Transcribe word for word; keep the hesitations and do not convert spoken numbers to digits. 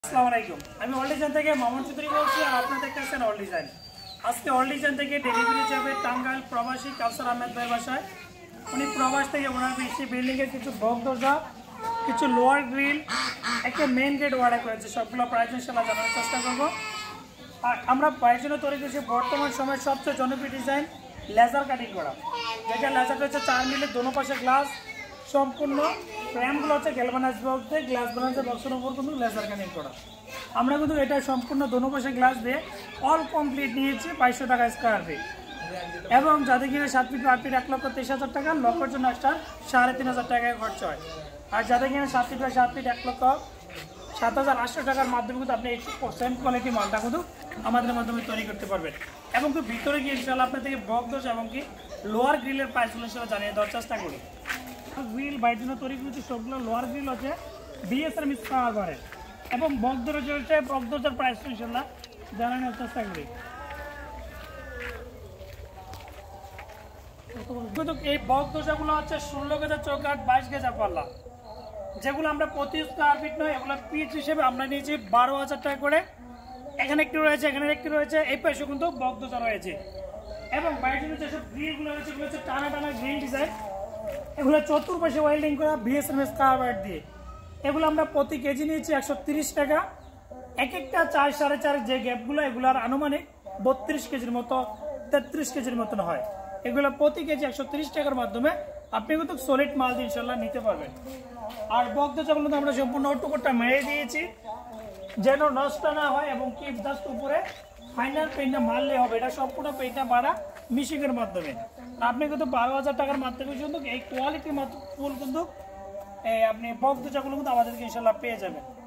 আসসালামু আলাইকুম। আমি অল ডিজাইন থেকে মামুন চৌধুরী বলছি আর আপনারা দেখতেছেন অল ডিজাইন। আজকে অল ডিজাইন থেকে ডেলিভারি যাবে টাঙ্গাইল প্রবাসী কাউসার আহমেদ ভাইয়ের বাসায়। উনি প্রবাস থেকে ওনার বেশি বিল্ডিংয়ের কিছু বক দরজা, কিছু লোয়ার গ্রিল, একটা মেন গেট অর্ডার করেছে। সবগুলো প্রাইস ইনশাআল্লাহ জানার চেষ্টা করবো। আর আমরা প্রাইস জন্য তৈরি করেছি বর্তমান সময়ের সবচেয়ে জনপ্রিয় ডিজাইন লেজার কাটিং করা, যেটা লেজারটা হচ্ছে চার মিলে দোনো পাশে গ্লাস, সম্পূর্ণ ফ্রেমগুলো হচ্ছে গ্যালভানাইজ বক্স দিয়ে গ্লাস বানাচ্ছে বক্সের উপর কিন্তু লেজার কাটিং করা। আমরা কিন্তু এটা সম্পূর্ণ দোনো পাশে গ্লাস দিয়ে অল কমপ্লিট নিয়েছি বাইশশো টাকা স্কোয়ার ফিট, এবং যাদের কিনে সাত ফিট আট ফিট এক লক্ষ তেইশ হাজার টাকা, লক্ষের জন্য একটা সাড়ে তিন হাজার টাকায় খরচ হয়। আর যাদের কিনে সাত ফিট বাই সাত ফিট এক লক্ষ সাত হাজার আটশো টাকার মাধ্যমে কিন্তু আপনি এইটি পার্সেন্ট কোয়ালিটি মালটা কিন্তু আমাদের মাধ্যমে তৈরি করতে পারবেন। এবং কি ভিতরে গিয়ে ইনশাআল্লাহ আপনার থেকে বক দোষ এবং কি লোয়ার গ্রিলের প্রাইসগুলো সেটা জানিয়ে দেওয়ার চেষ্টা করি। গ্রিল বাইর জন্য তৈরি করেছি সবগুলো লোয়ার গ্রিল হচ্ছে বিএসআর মিস কাভারের, এবং বক দরজা হচ্ছে বক দরজার প্রাইস ইনশাআল্লাহ জানানোর চেষ্টা করি। কিন্তু এই বক দরজাগুলো হচ্ছে ষোলো গেজা চৌকাঠ, বাইশ গেজা পাল্লা, যেগুলো আমরা প্রতি স্কোয়ার ফিট নয়, এগুলো পিচ হিসেবে আমরা নিয়েছি বারো হাজার টাকা করে। এখানে একটি রয়েছে, এখানে একটি রয়েছে, এই পাশে কিন্তু বক দরজা রয়েছে। এবং বাইরের যেসব গ্রিলগুলো রয়েছে এগুলো হচ্ছে টানা টানা গ্রিল ডিজাইন, এগুলো চতুর্পাশে ওয়েল্ডিং করা বিএসএমএস কার্বাইড দিয়ে। এগুলো আমরা প্রতি কেজি নিয়েছি একশো তিরিশ টাকা। এক একটা চার সাড়ে চার যে গ্যাপগুলো, এগুলোর আনুমানিক বত্রিশ কেজির মতো তেত্রিশ কেজির মতন হয়। এগুলো প্রতি কেজি একশো তিরিশ টাকার মাধ্যমে আপনি কিন্তু সলিড মাল দিয়ে ইনশাল্লাহ নিতে পারবেন। আর বক দরজাগুলো আমরা সম্পূর্ণ টুকুরটা মেরে দিয়েছি যেন নষ্ট না হয়, এবং কি জাস্ট উপরে ফাইনাল পেইন্টটা মারলে হবে। এটা সম্পূর্ণ পেইন্টটা মারা মিশিংয়ের মাধ্যমে। আপনি কিন্তু বারো হাজার টাকার মাধ্যমে কিন্তু এই কোয়ালিটির ফুল কিন্তু আপনি বক দরজাগুলো কিন্তু আমাদেরকে ইনশাল্লাহ পেয়ে যাবেন।